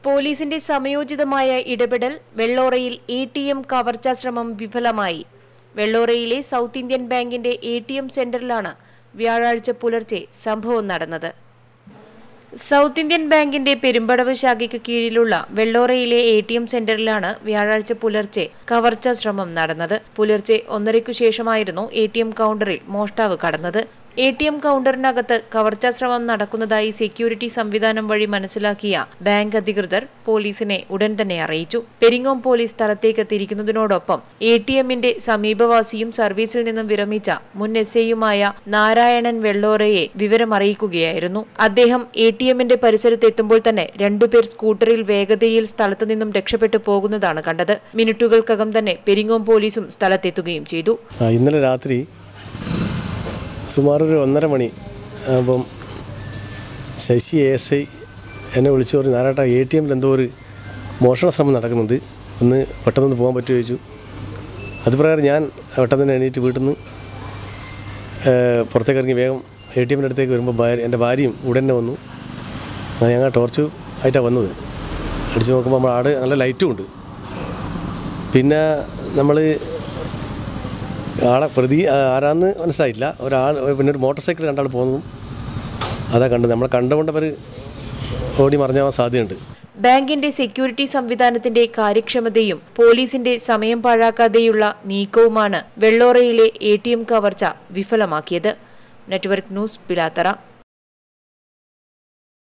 പോലീസിന്റെ സമയോചിതമായ ഇടപെടൽ വെള്ളോറയിൽ എടിഎം കവർച്ചാ ശ്രമം വിഫലമായി. വെള്ളോറയിലെ സൗത്ത് ഇന്ത്യൻ ബാങ്കിന്റെ എടിഎം സെന്ററിലാണ് വ്യാഴാഴ്ച പുലർച്ചെ സംഭവം നടന്നത്. സൗത്ത് ഇന്ത്യൻ ബാങ്കിന്റെ പെരുമ്പടവ് ശാഖയ്ക്ക് കീഴിലുള്ള വെള്ളോറയിലെ എടിഎം സെന്ററിലാണ് വ്യാഴാഴ്ച പുലർച്ചെ കവർച്ചാ ശ്രമം നടന്നത്. പുലർച്ചെ 1:30 ശേഷമായിരുന്നു എടിഎം കൗണ്ടറിൽ മോഷ്ടാവ് കടന്നത്. എടിഎം കൗണ്ടറിനകത്ത് കവർച്ചാ ശ്രമം നടക്കുന്നതായി സെക്യൂരിറ്റി സംവിധാനം വഴി മനസ്സിലാക്കിയ ബാങ്ക് അധികൃതർ പോലീസിനെ ഉടൻ തന്നെ അറിയിച്ചു. പെരിങ്ങോം പോലീസ് സ്ഥലത്തേക്ക് തിരിക്കുന്നതിനോടൊപ്പം എടിഎമ്മിന്റെ സമീപവാസിയും സർവീസിൽ നിന്നും വിരമിച്ച മുൻ എസ്ഐയുമായ നാരായണൻ വെള്ളോറയെ വിവരമറിയിക്കുകയായിരുന്നു. അദ്ദേഹം എടിഎമ്മിന്റെ പരിസരത്തെത്തുമ്പോൾ തന്നെ 2 പേർ സ്കൂട്ടറിൽ വേഗതയിൽ സ്ഥലത്തു നിന്നും രക്ഷപ്പെട്ടു പോകുന്നതാണ് കണ്ടത്. മിനിറ്റുകൾക്കകം തന്നെ പെരിങ്ങോം പോലീസും സ്ഥലത്തെത്തുകയും ചെയ്തു. ഇന്നലെ രാത്രി സുമാർ ഒരു 1:30 മണി അപ്പം ശശി ASI എന്നെ വിളിച്ചു പറഞ്ഞു, നാരായണ ATMൽ എന്തോ ഒരു മോഷണ ശ്രമം നടക്കുന്നുണ്ട്, ഒന്ന് പെട്ടെന്ന് പോകാൻ പറ്റുമോ ചോദിച്ചു. അതുപ്രകാരം ഞാൻ പെട്ടെന്ന് തന്നെ എണീറ്റ് വീട്ടിൽ നിന്ന് പുറത്തേക്ക് ഇറങ്ങി വേഗം ATMൻ്റെ അടുത്തേക്ക് വരുമ്പോൾ എൻ്റെ ഭാര്യയും ഉടനെ വന്നു. ഞങ്ങൾ ടോർച്ച് ആയിട്ടാണ് വന്നത്. അടിച്ച് നോക്കുമ്പോൾ നമ്മൾ ആടെ നല്ല ലൈറ്റും ഉണ്ട്. പിന്നെ നമ്മൾ ആളെ പ്രതി ആരാന്ന് മനസ്സിലായിട്ടില്ല. ഒരാൾ പിന്നെ ഒരു മോട്ടോർ സൈക്കിൾ കണ്ടാൽ പോകുന്നതും അതാ കണ്ടത്. നമ്മളെ കണ്ടുകൊണ്ടവർ ഓടി മറിഞ്ഞാവാൻ സാധ്യതയുണ്ട്. ബാങ്കിന്റെ സെക്യൂരിറ്റി സംവിധാനത്തിന്റെ കാര്യക്ഷമതയും പോലീസിന്റെ സമയം പാഴാക്കാതെയുള്ള നീക്കവുമാണ് വെള്ളോറയിലെ എടിഎം കവർച്ച വിഫലമാക്കിയത്. Network news, Pilathara.